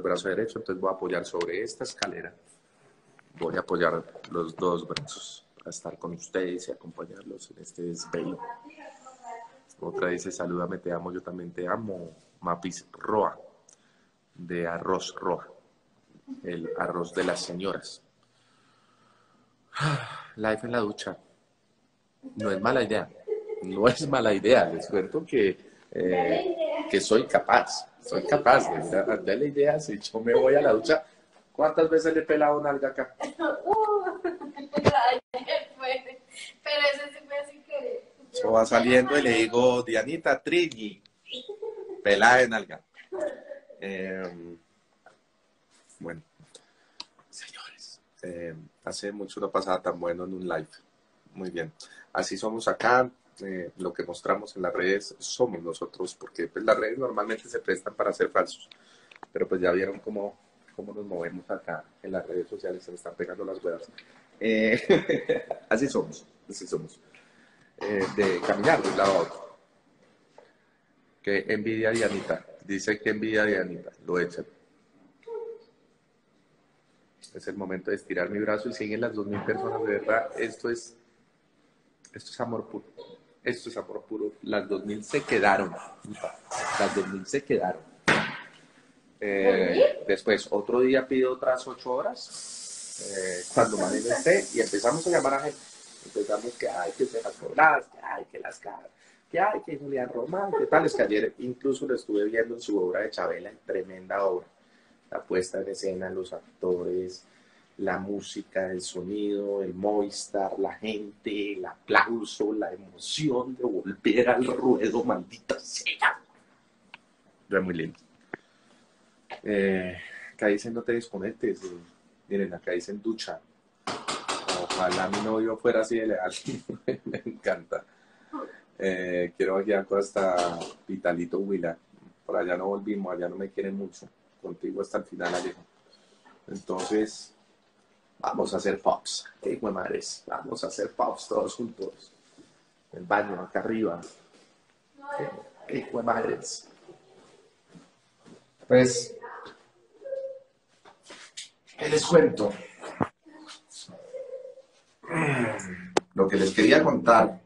brazo derecho, entonces voy a apoyar sobre esta escalera. Voy a apoyar los dos brazos para estar con ustedes y acompañarlos en este desvelo. Otra dice, salúdame, te amo, yo también te amo. Mapis Roa, de Arroz Roa, el arroz de las señoras. Live en la ducha. No es mala idea. No es mala idea. Les cuento que soy capaz. Soy capaz de la idea. Si yo me voy a la ducha, ¿cuántas veces le he pelado nalga acá? Pero eso sí fue sin querer. Yo va saliendo y le digo, Dianita, Trini, pelada de nalga. Bueno, señores, hace mucho no pasaba tan bueno en un live. Muy bien. Así somos acá. Lo que mostramos en las redes somos nosotros, porque pues, las redes normalmente se prestan para ser falsos. Pero pues ya vieron cómo nos movemos acá en las redes sociales, se me están pegando las huevas. Así somos, así somos. De caminar de un lado a otro. Que envidia Dianita. Dice que envidia Dianita. Lo echan. Es el momento de estirar mi brazo y siguen las 2000 personas. De verdad, esto es amor puro. Esto es amor puro. Las 2000 se quedaron. Las 2000 se quedaron. Después, otro día pido otras 8 horas. Cuando más bien esté, y empezamos a llamar a gente. Empezamos que hay que se las cobras, que hay que las caras, que hay que Julián Román, que tal. Es que ayer incluso lo estuve viendo en su obra de Chabela, tremenda obra. La puesta en escena, los actores, la música, el sonido, el Movistar, la gente, el aplauso, la emoción de volver al ruedo, maldita sea. Es muy lindo. Acá dicen no te desconectes. Miren, acá dicen ducha. Ojalá mi novio fuera así de leal. Me encanta. Quiero viajar hasta Vitalito Huila. Por allá no volvimos, allá no me quieren mucho. Contigo hasta el final, Alejo. Entonces, vamos a hacer pops. ¿Qué hijo de madres? Vamos a hacer pops todos juntos. En el baño, acá arriba. ¿Qué hijo de madres? Pues, ¿qué les cuento? Lo que les quería contar.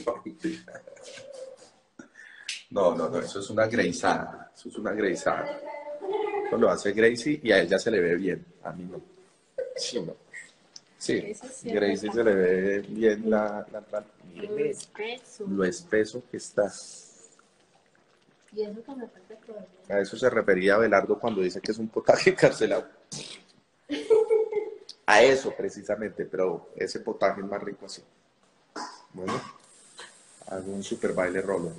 No, eso es una greizada. Eso es una greizada. Eso lo hace Gracie y a ella se le ve bien. A mí no. Sí, no. Sí, Gracie se le ve bien lo espeso que está. Y eso que me falta todavía. A eso se refería Abelardo cuando dice que es un potaje encarcelado. A eso precisamente, pero ese potaje es más rico así. Bueno, hago un super baile rolo.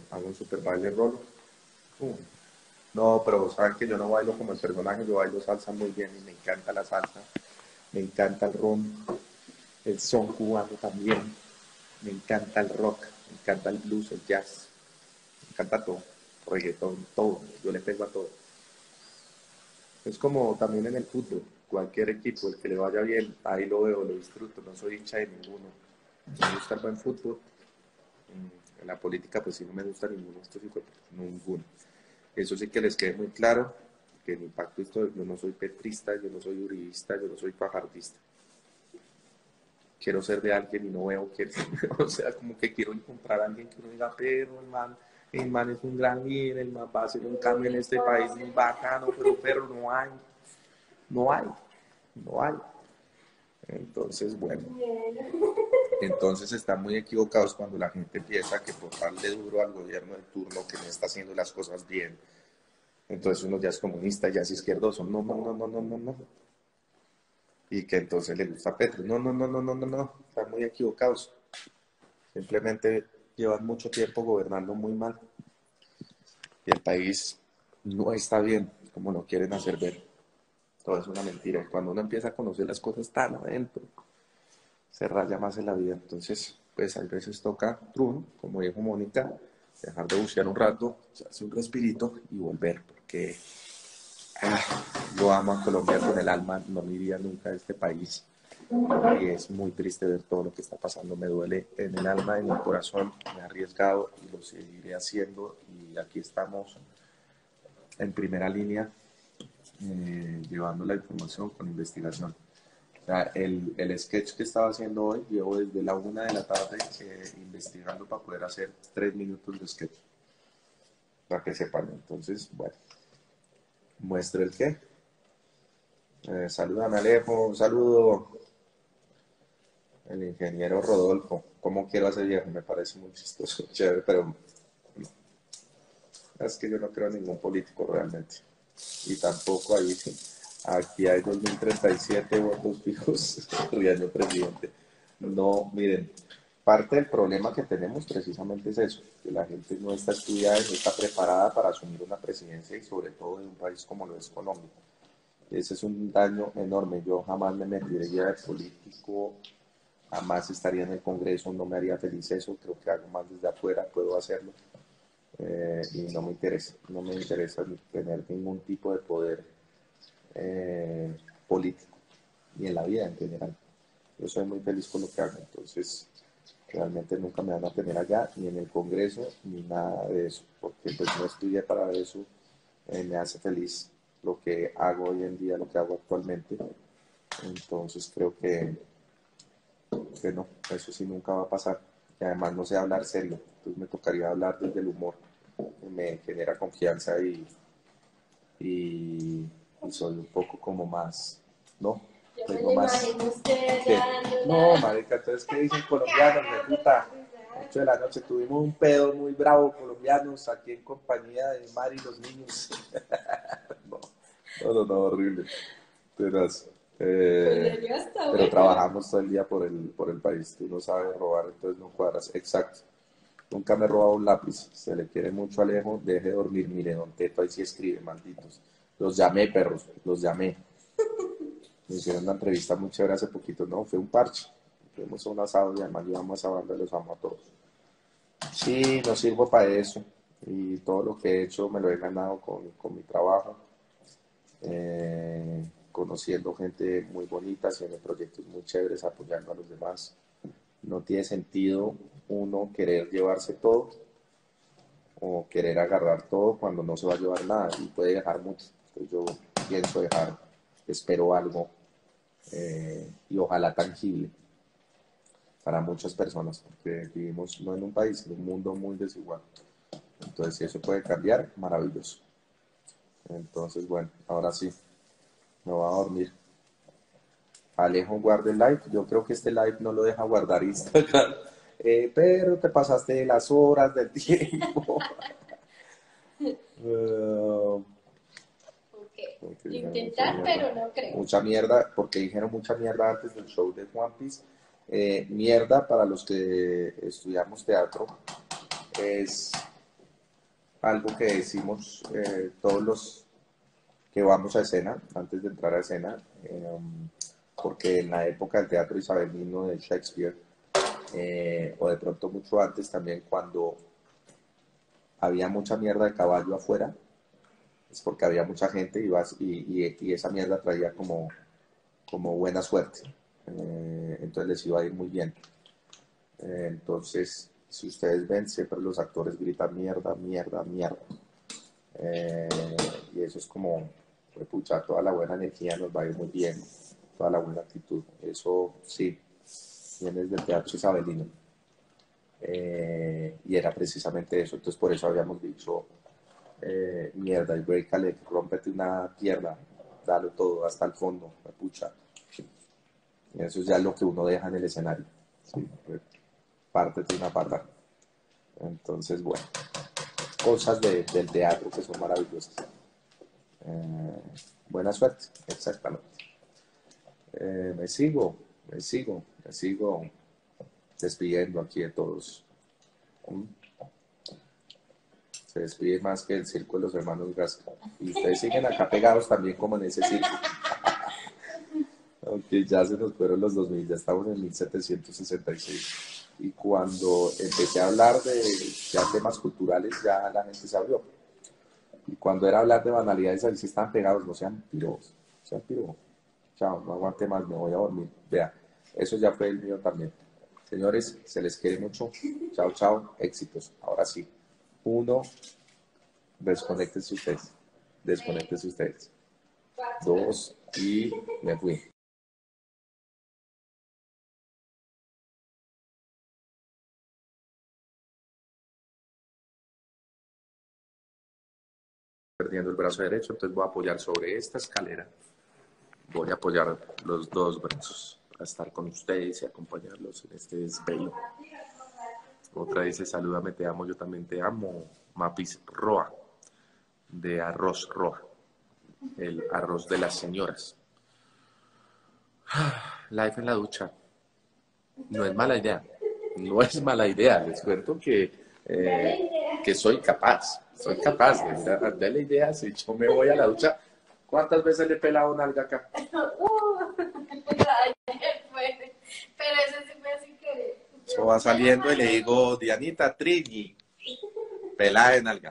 No, pero saben que yo no bailo como el personaje, yo bailo salsa muy bien y me encanta la salsa, me encanta el ron, el son cubano también, me encanta el rock, me encanta el blues, el jazz, me encanta todo, reggaetón, todo, yo le pego a todo. Es como también en el fútbol, cualquier equipo, el que le vaya bien, ahí lo veo, lo disfruto, no soy hincha de ninguno. Me gusta el buen fútbol, en la política pues sí no me gusta ninguno, ninguno. Eso sí que les quede muy claro, que en mi pacto histórico yo no soy petrista, yo no soy uribista, yo no soy fajardista. Quiero ser de alguien y no veo que, o sea, como que quiero encontrar a alguien que uno diga, pero el man es un gran líder, el man va a hacer un cambio en este país muy bacano, pero no hay. Entonces, bueno, entonces están muy equivocados cuando la gente piensa que por darle duro al gobierno de turno que no está haciendo las cosas bien, entonces uno ya es comunista, ya es izquierdoso. No. Y que entonces le gusta Petro. No. Están muy equivocados. Simplemente llevan mucho tiempo gobernando muy mal. Y el país no está bien, como lo quieren hacer ver. Todo es una mentira. Cuando uno empieza a conocer las cosas tan adentro, se raya más en la vida. Entonces, pues a veces toca, como dijo Mónica, dejar de bucear un rato, echarse un respirito y volver, porque yo amo a Colombia con el alma, no me iría nunca de este país. Y es muy triste ver todo lo que está pasando, me duele en el alma, en el corazón, me he arriesgado y lo seguiré haciendo. Y aquí estamos en primera línea llevando la información con investigación. O sea, el sketch que estaba haciendo hoy, llevo desde la 1 de la tarde investigando para poder hacer 3 minutos de sketch, para que sepan. Entonces, bueno, muestro el qué. Salúdame Alejo, un saludo. El ingeniero Rodolfo, ¿cómo quiero hacer viejo? Me parece muy chistoso, chévere, pero no. Es que yo no creo en ningún político realmente. Y tampoco ahí, aquí hay 2037 votos fijos, Riaño presidente. No, miren, parte del problema que tenemos precisamente es eso, que la gente no está estudiada y no está preparada para asumir una presidencia y sobre todo en un país como lo es Colombia. Ese es un daño enorme. Yo jamás me metiría de político, jamás estaría en el Congreso, no me haría feliz eso, creo que algo más desde afuera puedo hacerlo. Y no me interesa tener ningún tipo de poder político, ni en la vida en general. Yo soy muy feliz con lo que hago, entonces realmente nunca me van a tener allá, ni en el Congreso, ni nada de eso, porque pues no estudié para eso, me hace feliz lo que hago hoy en día, lo que hago actualmente, entonces creo que no, eso sí nunca va a pasar, y además no sé hablar serio, entonces me tocaría hablar desde el humor, me genera confianza y soy un poco como más, ¿no? Yo me Tengo lo más. imagino usted ¿Qué? dando No, la... marica, entonces, ¿qué dicen colombianos? Me puta. 8 de la noche tuvimos un pedo muy bravo, colombianos, aquí en compañía de Mari y los niños. No, no, horrible. Tenaz. Pues ya está Pero bueno. trabajamos todo el día por el país. Tú no sabes robar, entonces no cuadras. Exacto. Nunca me he robado un lápiz. Se le quiere mucho a Alejo. Deje de dormir. Mire, don Teto ahí sí escribe, malditos. Los llamé, perros. Los llamé. Me hicieron una entrevista muy chévere hace poquito. No, fue un parche. Fuimos a un asado y además llevamos a banda, los amo a todos. Sí, no sirvo para eso. Y todo lo que he hecho me lo he ganado con mi trabajo. Conociendo gente muy bonita, haciendo proyectos muy chéveres, apoyando a los demás. No tiene sentido uno querer llevarse todo o querer agarrar todo cuando no se va a llevar nada y puede dejar mucho. Entonces yo pienso dejar, espero algo y ojalá tangible para muchas personas, porque vivimos no en un país, en un mundo muy desigual. Entonces, si eso puede cambiar, maravilloso. Entonces, bueno, ahora sí, me voy a dormir. Alejo, guarde el live. Yo creo que este live no lo deja guardar Instagram. Pero te pasaste de las horas del tiempo. Ok. Intentar, pero no creo. Mucha mierda, porque dijeron mucha mierda antes del show de One Piece. Mierda para los que estudiamos teatro es algo que decimos todos los que vamos a escena, antes de entrar a escena, porque en la época del teatro isabelino de Shakespeare, o de pronto mucho antes también, cuando había mucha mierda de caballo afuera, es porque había mucha gente y esa mierda traía como buena suerte. Entonces les iba a ir muy bien. Entonces, si ustedes ven, siempre los actores gritan mierda, mierda, mierda. Eh, y eso es como, pues, pucha, toda la buena energía nos va a ir muy bien, toda la buena actitud. Eso sí, viene desde el teatro isabelino. Y era precisamente eso. Entonces, por eso habíamos dicho mierda, y breakale, rómpete una pierna, dalo todo hasta el fondo, pucha. Eso es ya lo que uno deja en el escenario. ¿Sí? Pártete una pata. Entonces, bueno, cosas del teatro que son maravillosas. Eh, Buena suerte, exactamente. Me sigo despidiendo aquí de todos. ¿Mm? Se despide más que el circo de los hermanos Gasca. Y ustedes siguen acá pegados también como en ese circo. Aunque ya se nos fueron los 2000, ya estamos en 1766. Y cuando empecé a hablar de ya temas culturales, ya la gente se abrió. Y cuando era hablar de banalidades, ahí sí están pegados, no sean pirobos, sean pirobos. Chao, no aguante más, me voy a dormir. Vea, eso ya fue el mío también. Señores, se les quiere mucho. Chao, chao, éxitos. Ahora sí. Uno, desconéctense ustedes. Desconéctense ustedes. 2 y me fui. Perdiendo el brazo derecho, entonces voy a apoyar sobre esta escalera. Voy a apoyar los dos brazos para estar con ustedes y acompañarlos en este desvelo. Otra dice, salúdame, te amo, yo también te amo. Mapis Roa, de Arroz Roa, el arroz de las señoras. Live en la ducha. No es mala idea. No es mala idea. Les cuento que soy capaz. Soy capaz de la idea. Si yo me voy a la ducha, ¿cuántas veces le he pelado una alga acá? Pero eso sí fue sin querer. Yo va saliendo y le digo, Dianita, Trini, pelada en alga.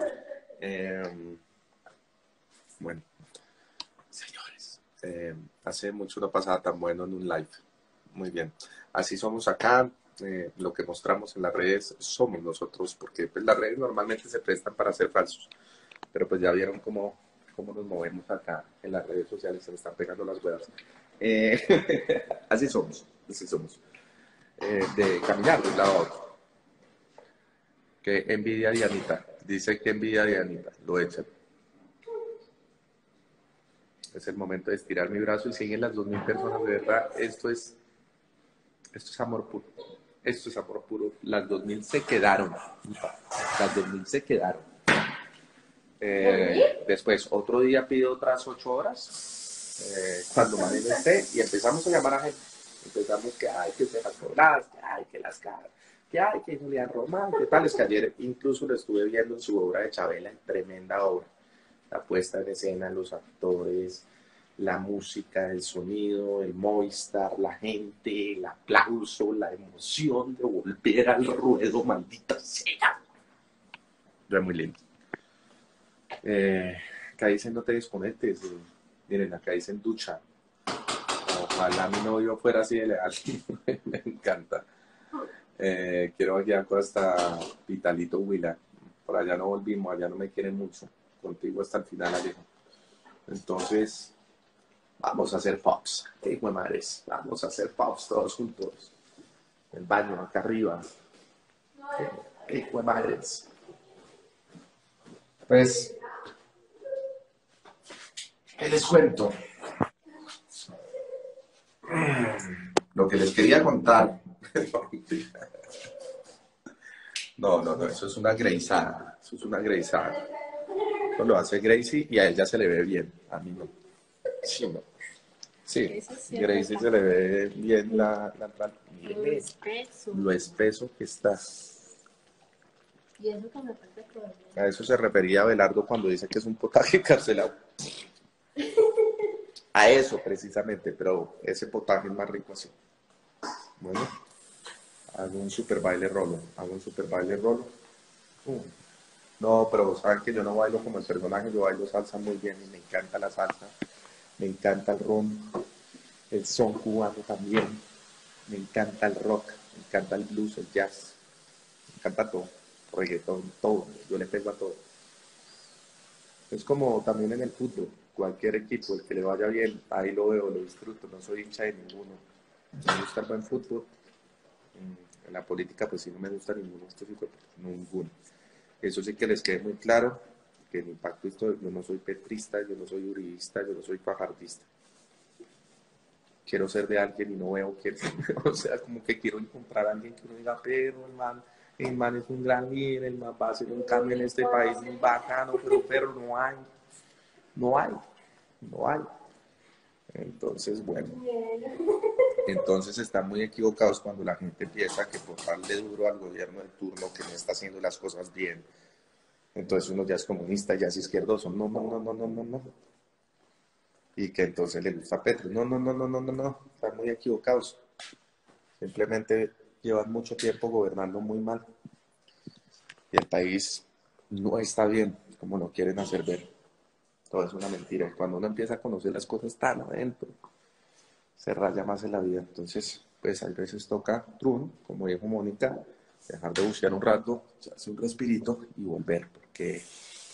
Bueno, señores, hace mucho no pasaba tan bueno en un live. Muy bien. Así somos acá. Lo que mostramos en las redes somos nosotros, porque pues, las redes normalmente se prestan para ser falsos. Pero pues ya vieron cómo nos movemos acá en las redes sociales, se me están pegando las huevas. Así somos, así somos. De caminar de un lado a otro. Que envidia Dianita. Dice que envidia Dianita. Lo echan. Es el momento de estirar mi brazo y siguen las 2000 personas. De verdad, esto es amor puro. Esto es amor puro. Las 2000 se quedaron. Las 2000 se quedaron. Después, otro día pido otras 8 horas. Cuando más bien esté, y empezamos a llamar a gente. Empezamos que hay que se las cobras, que hay que las caras, que hay que Julián Román, que tal. Es que ayer incluso lo estuve viendo en su obra de Chabela, tremenda obra. La puesta en escena, los actores, la música, el sonido, el Movistar, la gente, el aplauso, la emoción de volver al ruedo, maldita sea. Es muy lindo. Acá dicen no te desconectes. Miren, acá dicen ducha. Ojalá mi novio fuera así de leal. Me encanta. Quiero viajar hasta Vitalito Huila. Por allá no volvimos, allá no me quieren mucho. Contigo hasta el final, Alejo. Entonces, vamos a hacer pops. ¡Qué hijo de madres! Vamos a hacer pops todos juntos. El baño, acá arriba. ¡Qué hijo de madres! Pues, ¿qué les cuento? Lo que les quería contar. No, eso es una greizada. Eso es una greizada. Eso lo hace Gracie y a ella se le ve bien. A mí no. Sí, no. Sí, Gracie se le ve bien lo espeso que está. Y eso que me falta todavía. A eso se refería Abelardo cuando dice que es un potaje carcelado. A eso precisamente, pero ese potaje es más rico así. Bueno, hago un super baile rolo. No, pero saben que yo no bailo como el personaje, yo bailo salsa muy bien y me encanta la salsa, me encanta el ron, el son cubano también, me encanta el rock, me encanta el blues, el jazz, me encanta todo, reggaetón, todo, yo le pego a todo. Es como también en el fútbol, cualquier equipo, el que le vaya bien, ahí lo veo, lo disfruto, no soy hincha de ninguno. Me gusta el buen fútbol, en la política pues sí no me gusta ninguno, ninguno. Eso sí que les quede muy claro, que en Impacto Histórico yo no soy petrista, yo no soy uribista, yo no soy fajardista. Quiero ser de alguien y no veo que, o sea, como que quiero encontrar a alguien que uno diga, pero el man es un gran líder, el man va a hacer un cambio en este país muy bacano, pero no hay, no hay, no hay. Entonces, bueno, entonces están muy equivocados cuando la gente piensa que por darle duro al gobierno de turno que no está haciendo las cosas bien, entonces uno ya es comunista, ya es izquierdoso. No. Y que entonces le gusta Petro. No. Están muy equivocados. Simplemente llevan mucho tiempo gobernando muy mal. Y el país no está bien, como lo quieren hacer ver. Todo es una mentira. Y cuando uno empieza a conocer las cosas tan adentro, se raya más en la vida. Entonces, pues a veces toca trun, como dijo Mónica, dejar de bucear un rato, echarse un respirito y volver, porque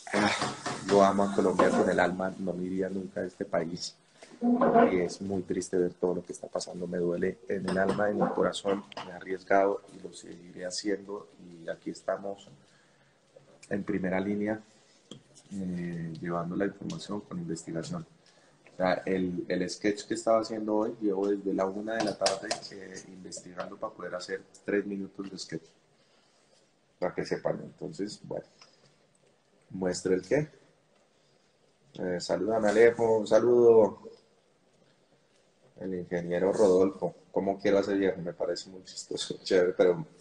Ah, yo amo a Colombia con el alma, no me iría nunca de este país. Y es muy triste ver todo lo que está pasando. Me duele en el alma, en el corazón. Me he arriesgado y lo seguiré haciendo. Y aquí estamos en primera línea, llevando la información con investigación. O sea, el sketch que estaba haciendo hoy, llevo desde la 1 de la tarde investigando para poder hacer 3 minutos de sketch, para que sepan. Entonces, bueno, muestro el qué. Salúdame, Alejo, un saludo. El ingeniero Rodolfo. ¿Cómo quiero hacer viejo? Me parece muy chistoso, chévere, pero no,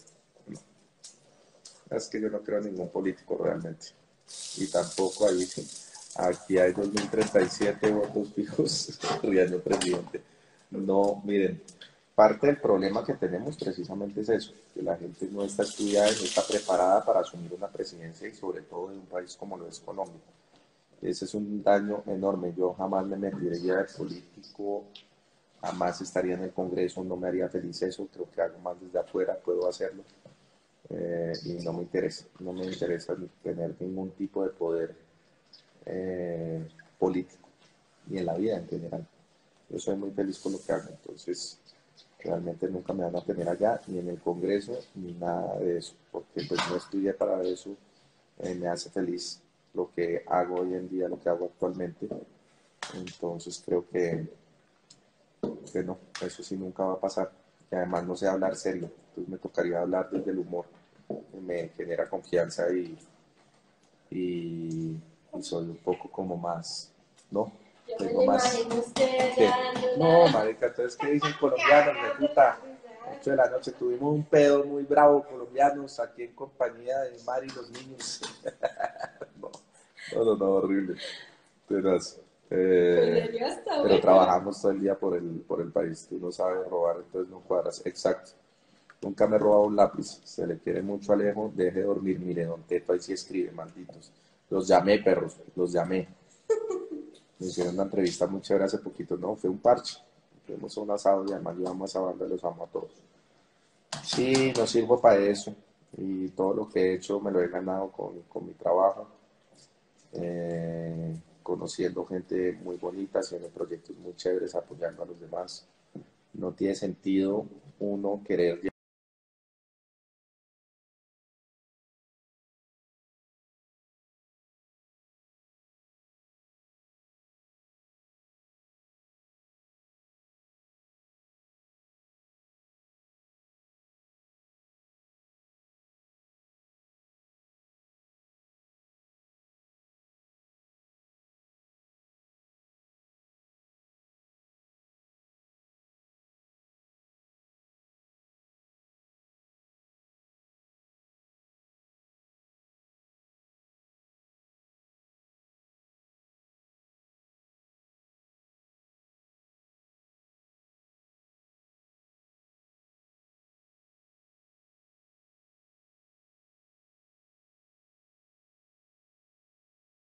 es que yo no creo en ningún político realmente. Y tampoco ahí, aquí hay 2037 votos fijos, riendo presidente. No, miren, parte del problema que tenemos precisamente es eso, que la gente no está estudiada y no está preparada para asumir una presidencia y sobre todo en un país como lo es Colombia. Ese es un daño enorme. Yo jamás me metería de político, jamás estaría en el Congreso, no me haría feliz eso, creo que algo más desde afuera puedo hacerlo. Y no me interesa, no me interesa tener ningún tipo de poder político, ni en la vida en general. Yo soy muy feliz con lo que hago, entonces realmente nunca me van a tener allá, ni en el Congreso, ni nada de eso, porque pues no estudié para eso, me hace feliz lo que hago hoy en día, lo que hago actualmente, entonces creo que no, eso sí nunca va a pasar, y además no sé hablar serio, entonces me tocaría hablar desde el humor, que me genera confianza y soy un poco como más, ¿no? Tengo más. ¿Qué? No, marica, entonces, ¿qué dicen colombianos? Me puta. 8 de la noche tuvimos un pedo muy bravo, colombianos, aquí en compañía de Mari y los niños. No, no, horrible. Tenaz. Pero trabajamos todo el día por el país. Tú no sabes robar, entonces no cuadras. Exacto. Nunca me he robado un lápiz. Se le quiere mucho a Alejo. Deje de dormir. Mire, don Teto ahí sí escribe, malditos. Los llamé, perros. Los llamé. Me hicieron una entrevista muy chévere hace poquito. No, fue un parche. Fuimos a un asado y además llevamos a esa banda, los amo a todos. Sí, no sirvo para eso. Y todo lo que he hecho me lo he ganado con mi trabajo. Conociendo gente muy bonita, haciendo proyectos muy chéveres, apoyando a los demás. No tiene sentido uno querer